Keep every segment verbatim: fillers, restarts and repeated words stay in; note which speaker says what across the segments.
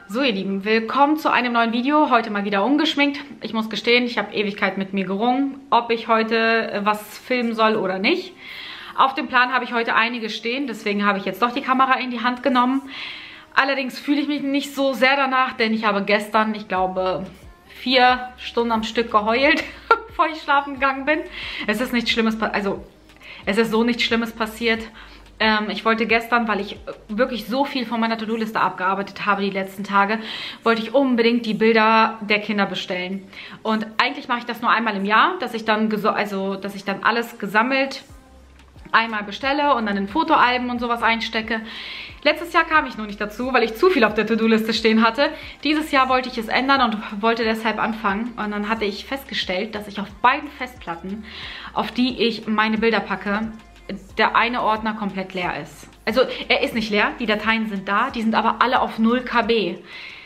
Speaker 1: So ihr Lieben, willkommen zu einem neuen Video. Heute mal wieder ungeschminkt. Ich muss gestehen, ich habe Ewigkeit mit mir gerungen, ob ich heute was filmen soll oder nicht. Auf dem Plan habe ich heute einiges stehen, deswegen habe ich jetzt doch die Kamera in die Hand genommen. Allerdings fühle ich mich nicht so sehr danach, denn ich habe gestern, ich glaube, vier Stunden am Stück geheult, bevor ich schlafen gegangen bin. Es ist nichts Schlimmes, also es ist so nichts Schlimmes passiert. Ich wollte gestern, weil ich wirklich so viel von meiner To-Do-Liste abgearbeitet habe die letzten Tage, wollte ich unbedingt die Bilder der Kinder bestellen. Und eigentlich mache ich das nur einmal im Jahr, dass ich dann, also, dass ich dann alles gesammelt einmal bestelle und dann in Fotoalben und sowas einstecke. Letztes Jahr kam ich nur nicht dazu, weil ich zu viel auf der To-Do-Liste stehen hatte. Dieses Jahr wollte ich es ändern und wollte deshalb anfangen. Und dann hatte ich festgestellt, dass ich auf beiden Festplatten, auf die ich meine Bilder packe, der eine Ordner komplett leer ist. Also er ist nicht leer, die Dateien sind da, die sind aber alle auf null Kilobyte.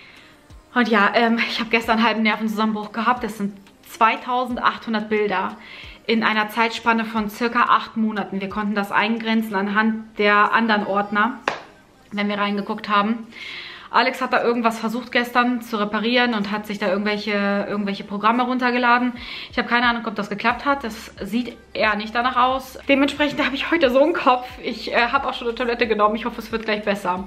Speaker 1: Und ja, ähm, ich habe gestern einen halben Nervenzusammenbruch gehabt. Das sind zweitausendachthundert Bilder in einer Zeitspanne von circa acht Monaten. Wir konnten das eingrenzen anhand der anderen Ordner, wenn wir reingeguckt haben. Alex hat da irgendwas versucht gestern zu reparieren und hat sich da irgendwelche, irgendwelche Programme runtergeladen. Ich habe keine Ahnung, ob das geklappt hat. Das sieht eher nicht danach aus. Dementsprechend habe ich heute so einen Kopf. Ich äh, habe auch schon eine Tablette genommen. Ich hoffe, es wird gleich besser.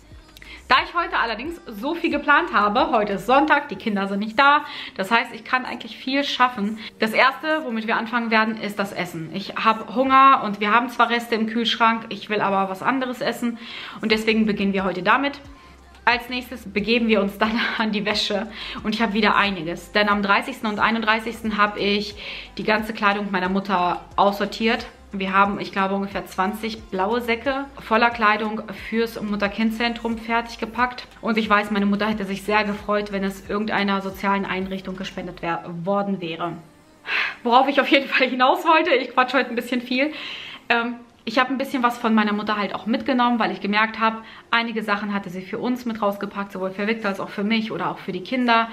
Speaker 1: Da ich heute allerdings so viel geplant habe, heute ist Sonntag, die Kinder sind nicht da. Das heißt, ich kann eigentlich viel schaffen. Das erste, womit wir anfangen werden, ist das Essen. Ich habe Hunger und wir haben zwar Reste im Kühlschrank, ich will aber was anderes essen. Und deswegen beginnen wir heute damit. Als nächstes begeben wir uns dann an die Wäsche und ich habe wieder einiges. Denn am dreißigsten und einunddreißigsten habe ich die ganze Kleidung meiner Mutter aussortiert. Wir haben, ich glaube, ungefähr zwanzig blaue Säcke voller Kleidung fürs Mutter-Kind-Zentrum fertig gepackt. Und ich weiß, meine Mutter hätte sich sehr gefreut, wenn es irgendeiner sozialen Einrichtung gespendet worden wäre. Worauf ich auf jeden Fall hinaus wollte, ich quatsche heute ein bisschen viel. Ähm, Ich habe ein bisschen was von meiner Mutter halt auch mitgenommen, weil ich gemerkt habe, einige Sachen hatte sie für uns mit rausgepackt, sowohl für Victor als auch für mich oder auch für die Kinder.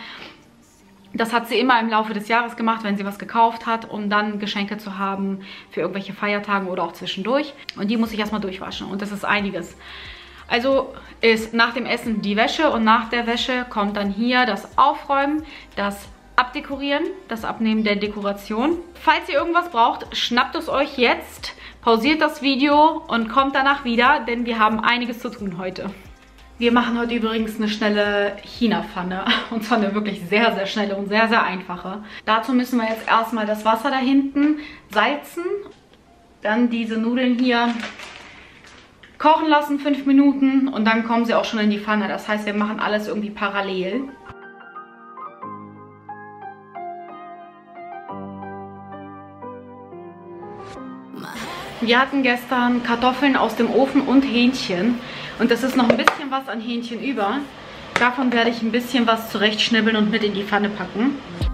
Speaker 1: Das hat sie immer im Laufe des Jahres gemacht, wenn sie was gekauft hat, um dann Geschenke zu haben für irgendwelche Feiertage oder auch zwischendurch. Und die muss ich erstmal durchwaschen und das ist einiges. Also ist nach dem Essen die Wäsche und nach der Wäsche kommt dann hier das Aufräumen, das Abdekorieren, das Abnehmen der Dekoration. Falls ihr irgendwas braucht, schnappt es euch jetzt. Pausiert das Video und kommt danach wieder, denn wir haben einiges zu tun heute. Wir machen heute übrigens eine schnelle China-Pfanne. Und zwar eine wirklich sehr, sehr schnelle und sehr, sehr einfache. Dazu müssen wir jetzt erstmal das Wasser da hinten salzen. Dann diese Nudeln hier kochen lassen, fünf Minuten. Und dann kommen sie auch schon in die Pfanne. Das heißt, wir machen alles irgendwie parallel. Wir hatten gestern Kartoffeln aus dem Ofen und Hähnchen und es ist noch ein bisschen was an Hähnchen über. Davon werde ich ein bisschen was zurechtschnibbeln und mit in die Pfanne packen.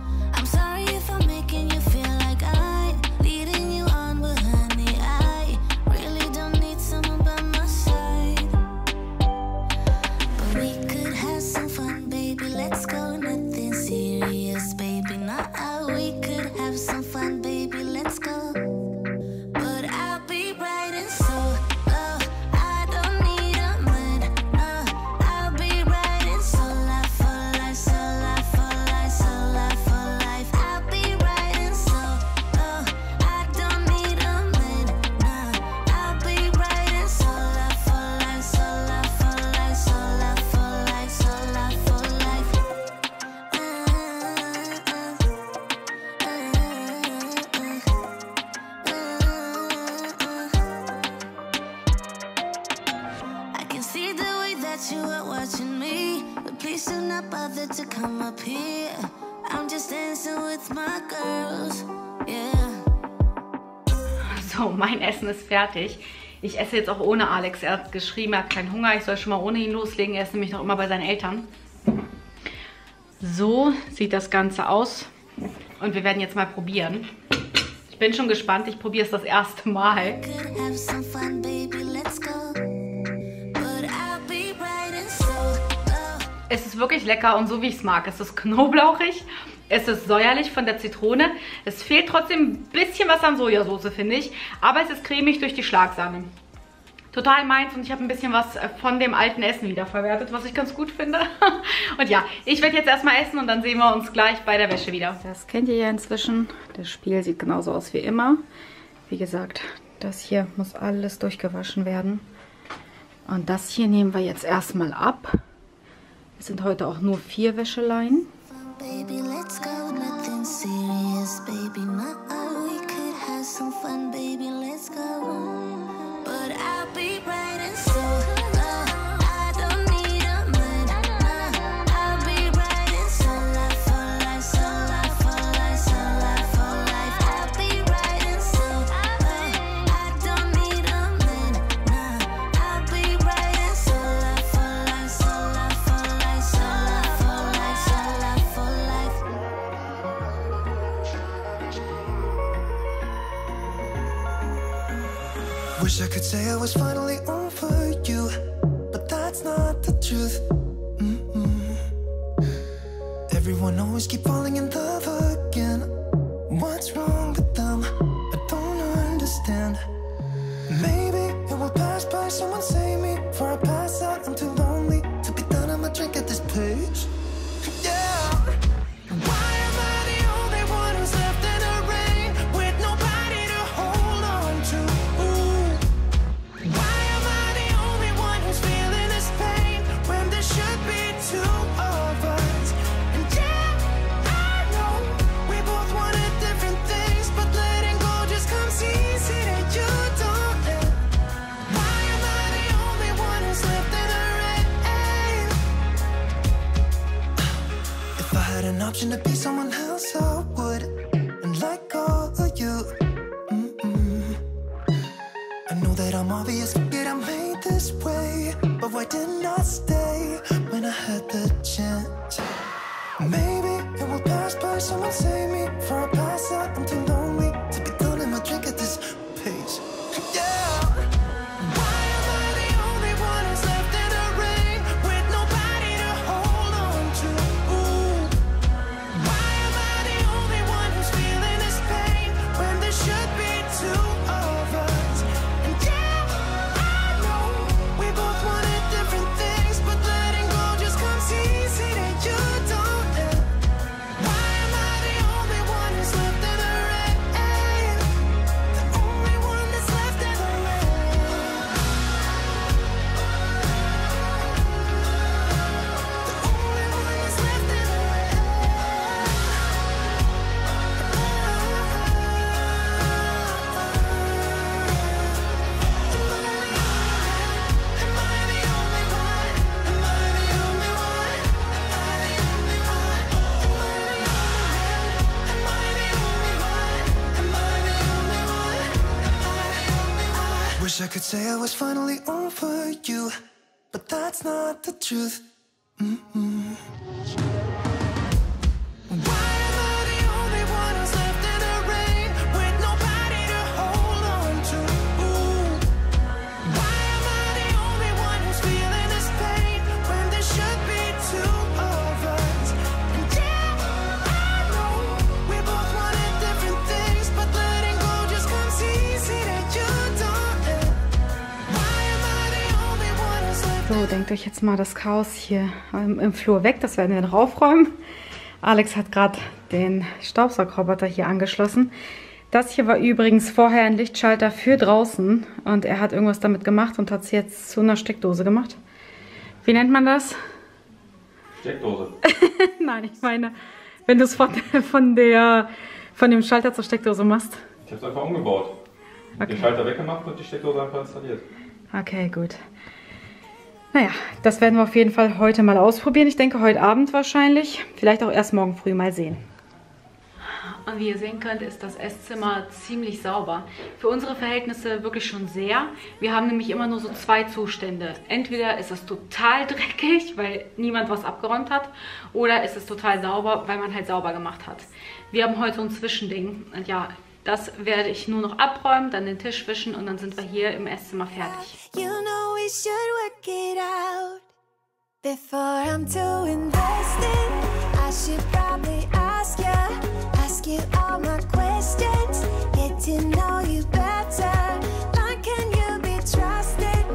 Speaker 1: So, mein Essen ist fertig. Ich esse jetzt auch ohne Alex. Er hat geschrieben, er hat keinen Hunger. Ich soll schon mal ohne ihn loslegen. Er ist nämlich noch immer bei seinen Eltern. So sieht das Ganze aus. Und wir werden jetzt mal probieren. Ich bin schon gespannt. Ich probiere es das erste Mal. Es ist wirklich lecker und so wie ich es mag. Es ist knoblauchig, es ist säuerlich von der Zitrone. Es fehlt trotzdem ein bisschen was an Sojasauce, finde ich. Aber es ist cremig durch die Schlagsahne. total meins und ich habe ein bisschen was von dem alten Essen wiederverwertet, was ich ganz gut finde. Und ja, ich werde jetzt erstmal essen und dann sehen wir uns gleich bei der Wäsche wieder. Das kennt ihr ja inzwischen. Das Spiel sieht genauso aus wie immer. Wie gesagt, das hier muss alles durchgewaschen werden. Und das hier nehmen wir jetzt erstmal ab. Es sind heute auch nur vier Wäscheleien. Baby, let's go, nothing serious, baby, my we could have some fun, baby, let's go. But I'll be right and so I don't need a man, I'll be right and so life for life, so life for life, so life for life. I'll be right and so I don't need a man, I'll be right and so life for life, so life for life, so life for life, so life for life. Wish I could say I was finally over you, but that's not the truth. Mm-mm. Everyone always keep falling in love again. What's wrong with them? I don't understand. Maybe it will pass by, someone save me. Before I pass out, I'm too lonely to be done. I'ma drink at this page. Yeah. Why am I the only one who's left in the rain with nobody to hold on to? Ooh. Why am I the only one who's feeling this pain when there should be two of us? And yeah, I know we both wanted different things, but letting go just comes easy and you don't let. Why am I the only one who's left in the rain? If I had an option to be someone else, I would, and let go of you. Mm-mm. I know that I'm obvious, forget I'm made this way, but why didn't I stay when I had the chance? Maybe it will pass by, someone save me. Before I pass out, I'm too lonely to be done in my drink at this pace. Yeah. Why am I the only one who's left in the rain with nobody to hold on to? Ooh. Why am I the only one who's feeling this pain when there should be two of us? And yeah, I know we both wanted different things, but letting go just comes easy and you don't let. Why am I the only one who's left in the rain? The only one that's left in the rain. The only one that's left in the Wish I could say I was finally over you, but that's not the truth. Mm-mm. Why am I the only one who's left in the rain with nobody to hold on to? Ooh. Why am I the only one who's feeling this pain when there should be two of us? And yeah, I know we both wanted different things, but letting go just comes easy and you don't let. Why am I the only one who's left? So, denkt euch jetzt mal das Chaos hier im, im Flur weg. Das werden wir dann aufräumen. Alex hat gerade den Staubsaugerroboter hier angeschlossen. Das hier war übrigens vorher ein Lichtschalter für draußen. Und er hat irgendwas damit gemacht und hat es jetzt zu einer Steckdose gemacht. Wie nennt man das?
Speaker 2: Steckdose.
Speaker 1: Nein, ich meine, wenn du es von, von, der, von dem Schalter zur Steckdose machst.
Speaker 2: Ich habe es einfach umgebaut.
Speaker 1: Okay.
Speaker 2: Den Schalter weggemacht und die Steckdose einfach installiert.
Speaker 1: Okay, gut. Naja, das werden wir auf jeden Fall heute mal ausprobieren. Ich denke, heute Abend wahrscheinlich. Vielleicht auch erst morgen früh mal sehen. Und wie ihr sehen könnt, ist das Esszimmer ziemlich sauber. Für unsere Verhältnisse wirklich schon sehr. Wir haben nämlich immer nur so zwei Zustände. Entweder ist es total dreckig, weil niemand was abgeräumt hat. Oder ist es total sauber, weil man halt sauber gemacht hat. Wir haben heute so ein Zwischending. Und ja, das werde ich nur noch abräumen, dann den Tisch wischen und dann sind wir hier im Esszimmer fertig.
Speaker 3: You know we should work it out before I'm too invested. I should probably ask you, ask you all my questions, get to know you better. Like, can you be trusted?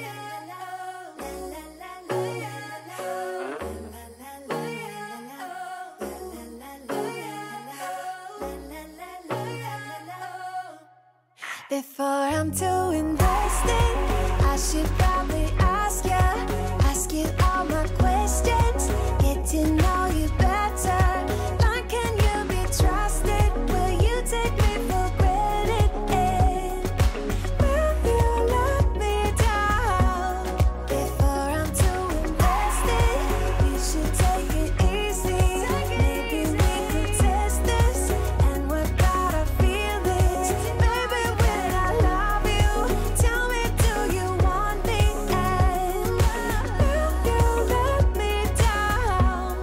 Speaker 3: Before I'm too invested, I should probably ask you, ask you all my questions, get to know you better. Like, can you be trusted? Will you take me for granted? And will you let me down? Before I'm too invested, you should take it easy. Maybe we could test this and work out our feelings. Baby, when I love you, tell me, do you want me? And will you let me down?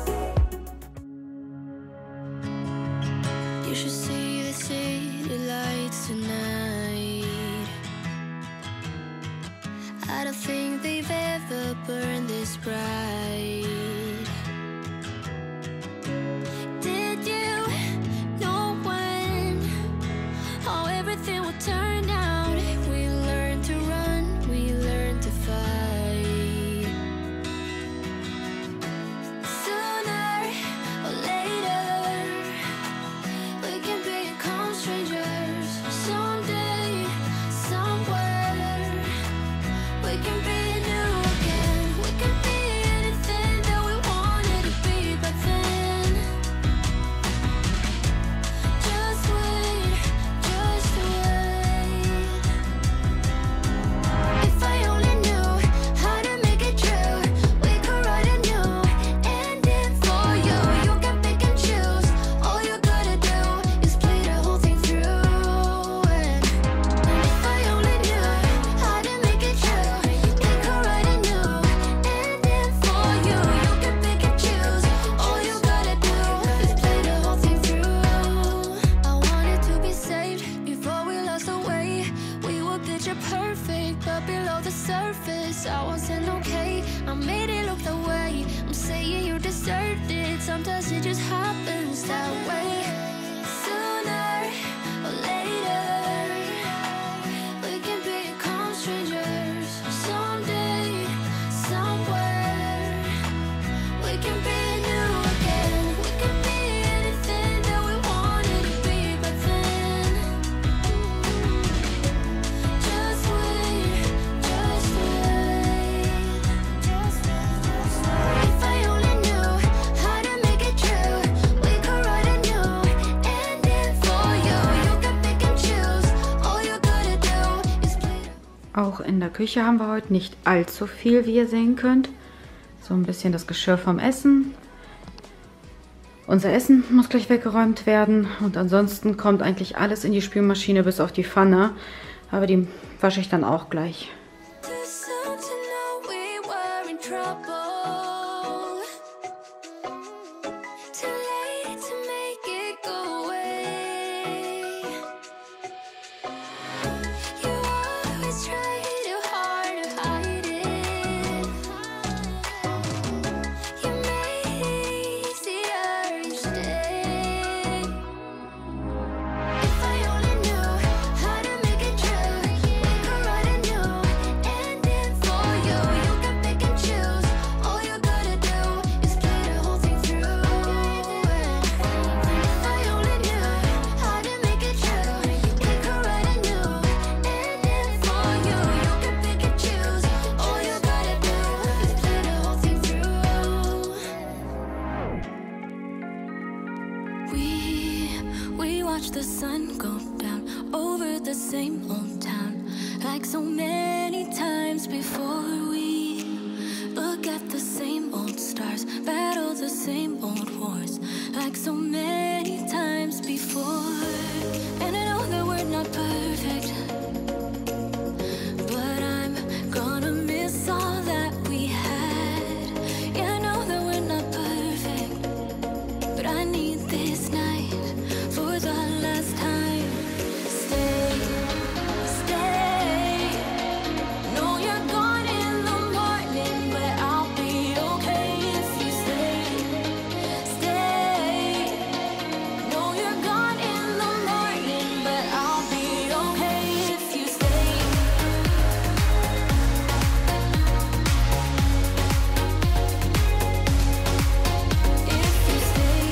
Speaker 3: You should see the city lights tonight. I don't think they've ever burned this bright. Did you know when how everything would turn out? We learned to run, we learned to fight. Sooner or later, we can become strangers. Someday, somewhere, we can be new again. We can be anything that we wanted to be back then. Just wait, just wait. If I only knew how to make it true, we could write a new ending for you. You can pick and choose. All you gotta do is play the whole thing through. And if I only knew how to make it true, we could write a new ending for you. You can pick and choose. All you gotta do is play the whole thing through. I wanted to be saved before we lost our way. We were picture perfect, but below the surface, I wasn't okay. I made it look the way. I'm saying you deserved it. Sometimes it just happens that way. Sooner or later, we can become strangers. Someday, somewhere, we can be new again. We can be anything that we wanted to be back then. Just wait, just wait, just wait, just wait. If I only knew how to make it true, we could write a new ending for you. You can pick and choose. All you gotta do is play the
Speaker 1: Auch in der Küche haben wir heute nicht allzu viel, wie ihr sehen könnt. So ein bisschen das Geschirr vom Essen. Unser Essen muss gleich weggeräumt werden. Und ansonsten kommt eigentlich alles in die Spülmaschine bis auf die Pfanne. Aber die wasche ich dann auch gleich.
Speaker 3: Too soon to know we were in trouble. Too late to make it go away. You always try too hard to hide it. You made it easier each day. If I only knew how to make it true, we could write a new watch the sun go down over the same old town, like so many times before. We look at the same old stars, battle the same old wars, like so many times before. And I know that we're not perfect, but I'm gonna miss all that we had. Yeah, I know that we're not perfect, but I need this night for the last time. Stay, stay. Know you're gone in the morning, but I'll be okay if you stay. Stay. Know you're gone in the morning, but I'll be okay if you stay. If you stay.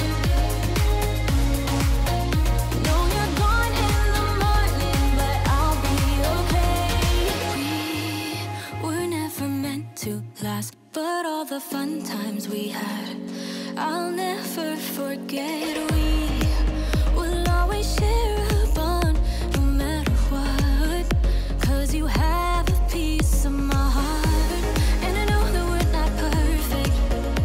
Speaker 3: Know you're gone in the morning, but I'll be okay. We were never meant to last, but all the fun times we had, I'll never forget. We will always share a bond, no matter what, 'cause you have a piece of my heart. And I know that we're not perfect,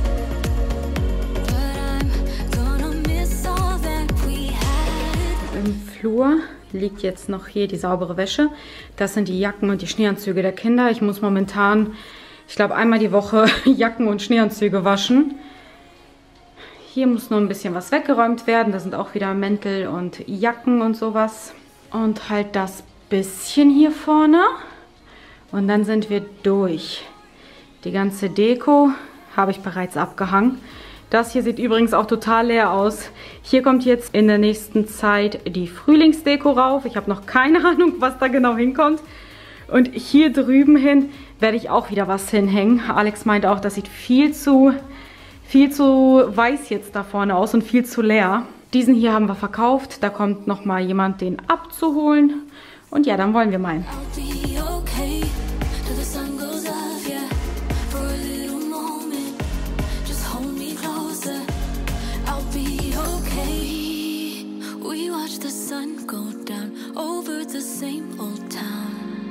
Speaker 3: but I'm gonna miss all that we had.
Speaker 1: Im Flur liegt jetzt noch hier die saubere Wäsche. Das sind die Jacken und die Schneeanzüge der Kinder. Ich muss momentan, ich glaube, einmal die Woche Jacken und Schneeanzüge waschen. Hier muss nur ein bisschen was weggeräumt werden. Da sind auch wieder Mäntel und Jacken und sowas. Und halt das bisschen hier vorne. Und dann sind wir durch. Die ganze Deko habe ich bereits abgehangen. Das hier sieht übrigens auch total leer aus. Hier kommt jetzt in der nächsten Zeit die Frühlingsdeko rauf. Ich habe noch keine Ahnung, was da genau hinkommt. Und hier drüben hin werde ich auch wieder was hinhängen. Alex meinte auch, das sieht viel zu, viel zu weiß jetzt da vorne aus und viel zu leer. Diesen hier haben wir verkauft. Da kommt noch mal jemand, den abzuholen. Und ja, dann wollen wir mal.
Speaker 3: I'll be okay till the sun goes up, yeah. For a little moment, just hold me closer. I'll be okay. We watch the sun go down over the same old town.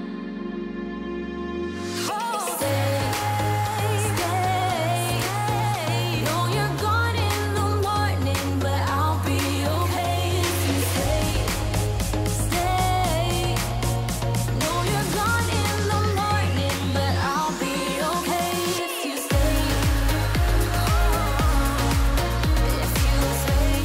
Speaker 3: Stay, stay. Know you're gone in the morning, but I'll be okay if you stay. Stay. Know you're gone in the morning, but I'll be okay if you stay. If you stay.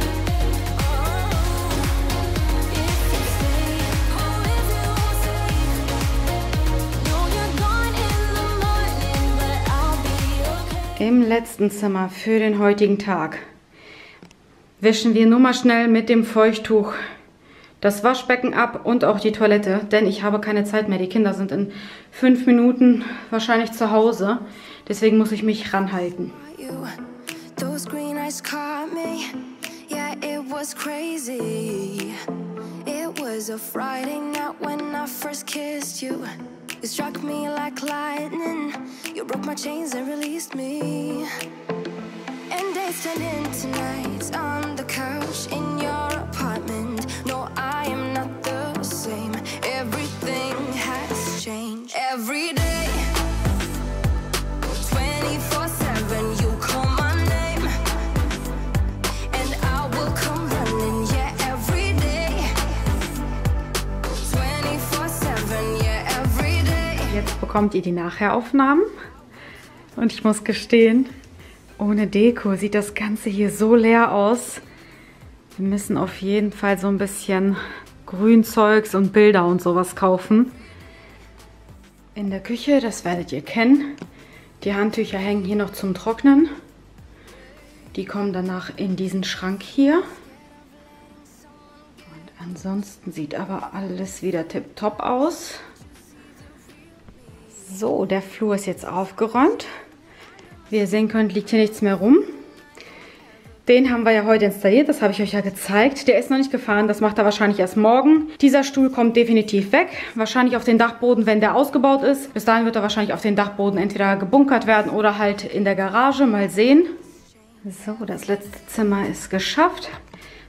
Speaker 3: If you stay. Oh, if you stay. Know you're gone in the morning, but I'll be okay.
Speaker 1: Im letzten Zimmer für den heutigen Tag wischen wir nur mal schnell mit dem Feuchttuch das Waschbecken ab und auch die Toilette, denn ich habe keine Zeit mehr. Die Kinder sind in fünf Minuten wahrscheinlich zu Hause. Deswegen muss ich mich ranhalten.
Speaker 3: You, those green eyes caught me. Yeah, it was crazy. It was a Friday night when I first kissed you. You struck me like lightning. You broke my chains and released me. And days turned into nights on the couch in your apartment. No, I am not the same. Everything has changed. Every day, twenty-four seven, you call my name, and I will come running. Yeah, every day, twenty-four seven, yeah, every day.
Speaker 1: Jetzt bekommt ihr die Nachheraufnahmen. Und ich muss gestehen, ohne Deko sieht das Ganze hier so leer aus. Wir müssen auf jeden Fall so ein bisschen Grünzeugs und Bilder und sowas kaufen. In der Küche, das werdet ihr kennen. Die Handtücher hängen hier noch zum Trocknen. Die kommen danach in diesen Schrank hier. Und ansonsten sieht aber alles wieder tipptopp aus. So, der Flur ist jetzt aufgeräumt. Wie ihr sehen könnt, liegt hier nichts mehr rum. Den haben wir ja heute installiert, das habe ich euch ja gezeigt. Der ist noch nicht gefahren, das macht er wahrscheinlich erst morgen. Dieser Stuhl kommt definitiv weg, wahrscheinlich auf den Dachboden, wenn der ausgebaut ist. Bis dahin wird er wahrscheinlich auf den Dachboden entweder gebunkert werden oder halt in der Garage, mal sehen. So, das letzte Zimmer ist geschafft.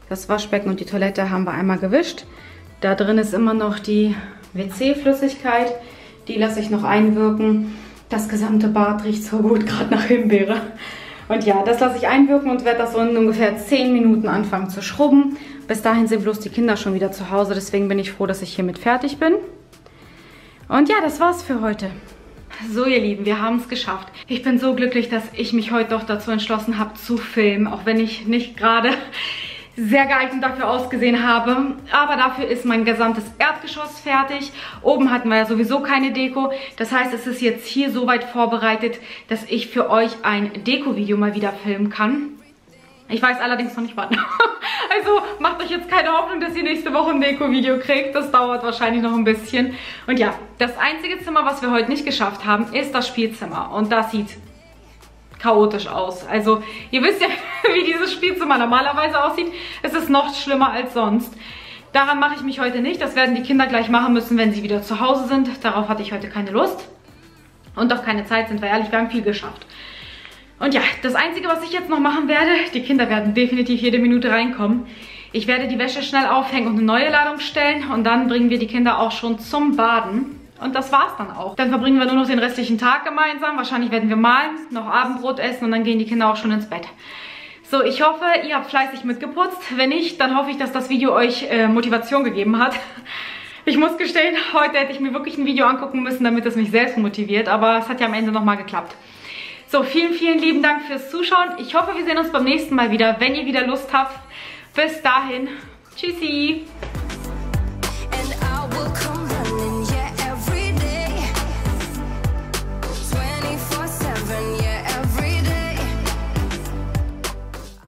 Speaker 1: Das Waschbecken und die Toilette haben wir einmal gewischt. Da drin ist immer noch die W C-Flüssigkeit. Die lasse ich noch einwirken. Das gesamte Bad riecht so gut, gerade nach Himbeere. Und ja, das lasse ich einwirken und werde das so in ungefähr zehn Minuten anfangen zu schrubben. Bis dahin sind bloß die Kinder schon wieder zu Hause. Deswegen bin ich froh, dass ich hiermit fertig bin. Und ja, das war's für heute. So, ihr Lieben, wir haben es geschafft. Ich bin so glücklich, dass ich mich heute doch dazu entschlossen habe zu filmen. Auch wenn ich nicht gerade sehr geeignet dafür ausgesehen habe. Aber dafür ist mein gesamtes Erdgeschoss fertig. Oben hatten wir ja sowieso keine Deko. Das heißt, es ist jetzt hier so weit vorbereitet, dass ich für euch ein Deko-Video mal wieder filmen kann. Ich weiß allerdings noch nicht wann. Also macht euch jetzt keine Hoffnung, dass ihr nächste Woche ein Deko-Video kriegt. Das dauert wahrscheinlich noch ein bisschen. Und ja, das einzige Zimmer, was wir heute nicht geschafft haben, ist das Spielzimmer. Und das sieht chaotisch aus. Also ihr wisst ja, wie dieses Spielzimmer normalerweise aussieht. Es ist noch schlimmer als sonst. Daran mache ich mich heute nicht. Das werden die Kinder gleich machen müssen, wenn sie wieder zu Hause sind. Darauf hatte ich heute keine Lust. Und auch keine Zeit, sind wir ehrlich. Wir haben viel geschafft. Und ja, das Einzige, was ich jetzt noch machen werde, die Kinder werden definitiv jede Minute reinkommen. Ich werde die Wäsche schnell aufhängen und eine neue Ladung stellen. Und dann bringen wir die Kinder auch schon zum Baden. Und das war's dann auch. Dann verbringen wir nur noch den restlichen Tag gemeinsam. Wahrscheinlich werden wir malen, noch Abendbrot essen und dann gehen die Kinder auch schon ins Bett. So, ich hoffe, ihr habt fleißig mitgeputzt. Wenn nicht, dann hoffe ich, dass das Video euch äh, Motivation gegeben hat. Ich muss gestehen, heute hätte ich mir wirklich ein Video angucken müssen, damit es mich selbst motiviert. Aber es hat ja am Ende nochmal geklappt. So, vielen, vielen lieben Dank fürs Zuschauen. Ich hoffe, wir sehen uns beim nächsten Mal wieder, wenn ihr wieder Lust habt. Bis dahin, tschüssi!